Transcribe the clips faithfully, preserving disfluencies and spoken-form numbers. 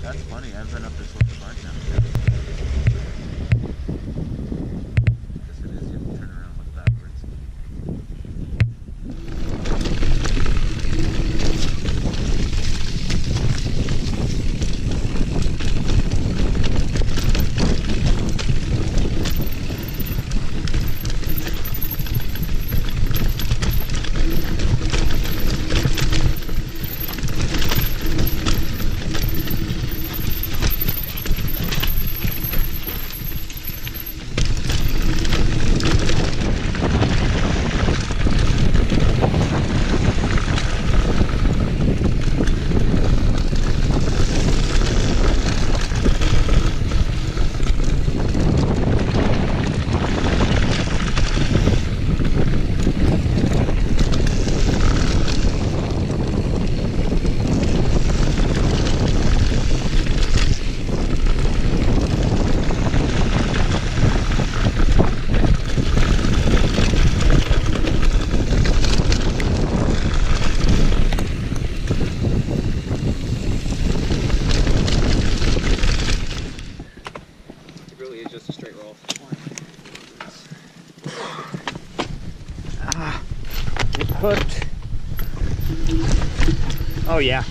That's funny. I've been up this with the bike now. Guess it is. You have to turn around and look backwards. Just a straight roll. Ah, get hooked. Oh yeah.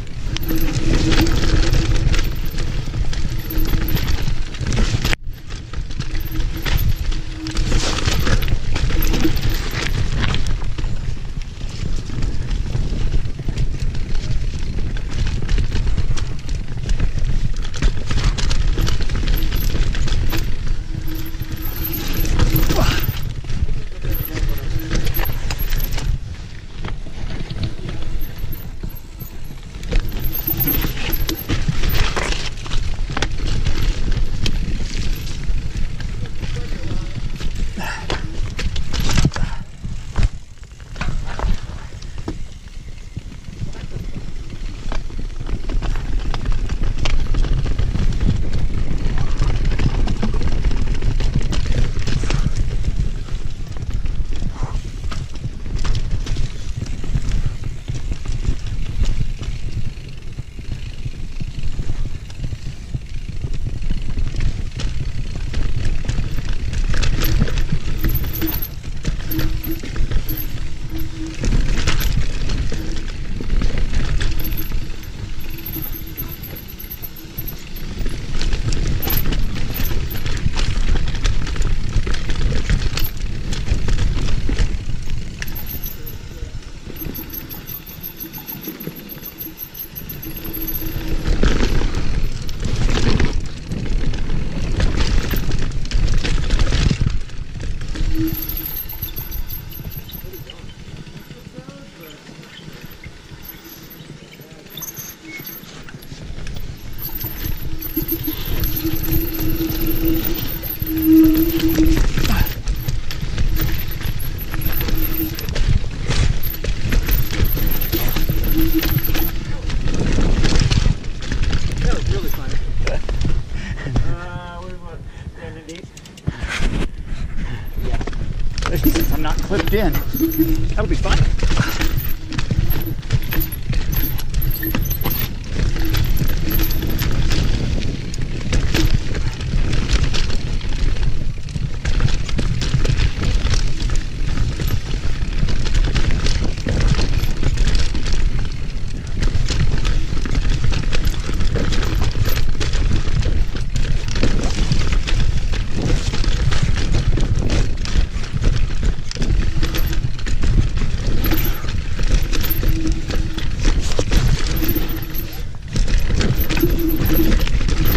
Since I'm not clipped in, that'll be fine.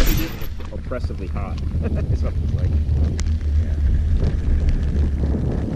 Oppressively hot. That's what it's like. Yeah.